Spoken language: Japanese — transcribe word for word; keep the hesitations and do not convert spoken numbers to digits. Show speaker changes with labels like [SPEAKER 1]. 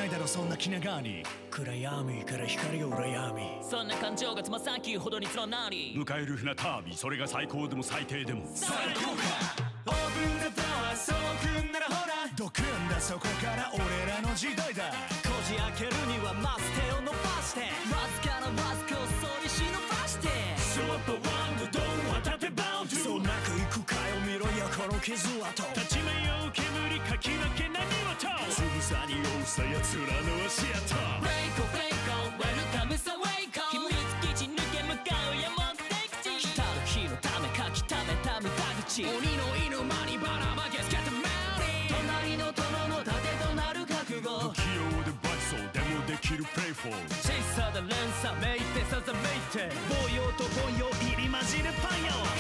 [SPEAKER 1] ないだろそんな気長に。
[SPEAKER 2] 暗闇から光を羨み、
[SPEAKER 3] そんな感情がつまさきほどにつらなり、
[SPEAKER 4] 迎える船旅、それが最高でも最低でも
[SPEAKER 1] 最高か。オープンなドア、そうくんならほらドクンだ、そこから俺らの時代だ。
[SPEAKER 2] こじ開けるにはまず手を伸ばして、
[SPEAKER 3] わずかなわずかをそり忍ばして、
[SPEAKER 1] ショットワンドドア立てバウンド、そうなくいくかよ見ろよこの傷跡。
[SPEAKER 4] 立ち目よ煙かき分け何をと
[SPEAKER 1] つぶさに追うさ奴らの足跡。
[SPEAKER 3] フレイコフレイコウェルカムさウェイコ、秘密基地抜け向かう山手口、来たる日のためかきためた無駄口、鬼の犬間にばらまけつけたメリー、隣の殿の盾となる覚悟、
[SPEAKER 4] 不器用でバチそうでもできるプレイフォー、
[SPEAKER 2] 小さな連鎖めいてさざめいて、暴陽と凡庸入り混じるパンよ、